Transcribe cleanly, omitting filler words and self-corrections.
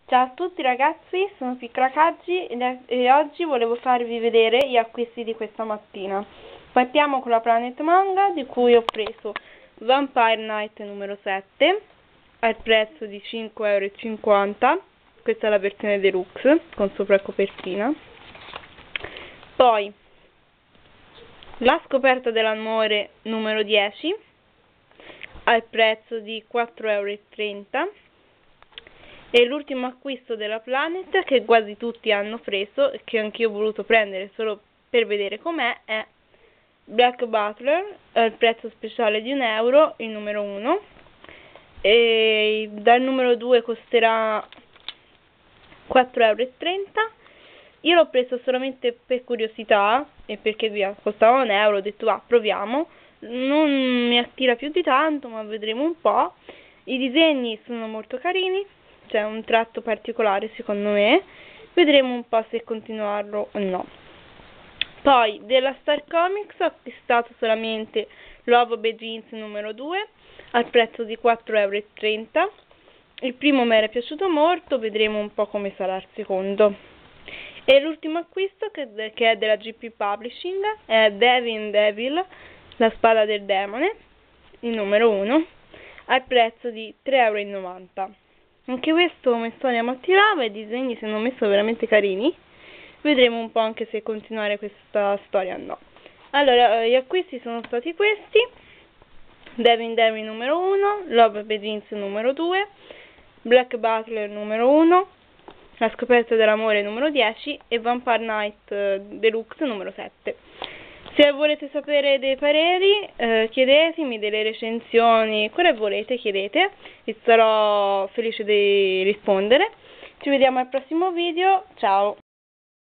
Ciao a tutti ragazzi, sono Piccola Kaggi e oggi volevo farvi vedere gli acquisti di questa mattina. Partiamo con la Planet Manga, di cui ho preso Vampire Knight numero 7 al prezzo di 5,50 €. Questa è la versione deluxe con sopra copertina. Poi La scoperta dell'amore numero 10 al prezzo di 4,30 € e l'ultimo acquisto della Planet che quasi tutti hanno preso e che anch'io ho voluto prendere solo per vedere com'è è Black Butler al prezzo speciale di 1 €, il numero 1, e dal numero 2 costerà 4,30 €. Io l'ho preso solamente per curiosità e perché via costava 1 €, ho detto va, proviamo. Non mi attira più di tanto, ma vedremo un po'. I disegni sono molto carini, c'è un tratto particolare secondo me, vedremo un po' se continuarlo o no. Poi della Star Comics ho acquistato solamente Love Jeans numero 2 al prezzo di 4,30 €. Il primo mi era piaciuto molto, vedremo un po' come sarà il secondo. E l'ultimo acquisto che è della GP Publishing è Devin Devil, la spada del demone, il numero 1, al prezzo di 3,90 €. Anche questo come storia mi attirava e i disegni secondo me sono veramente carini. Vedremo un po' anche se continuare questa storia o no. Allora, gli acquisti sono stati questi: Devin Devil numero 1, Love Jeans numero 2, Black Butler numero 1, La scoperta dell'amore numero 10 e Vampire Knight Deluxe numero 7. Se volete sapere dei pareri, chiedetemi, delle recensioni, quello che volete chiedete, vi sarò felice di rispondere. Ci vediamo al prossimo video, ciao!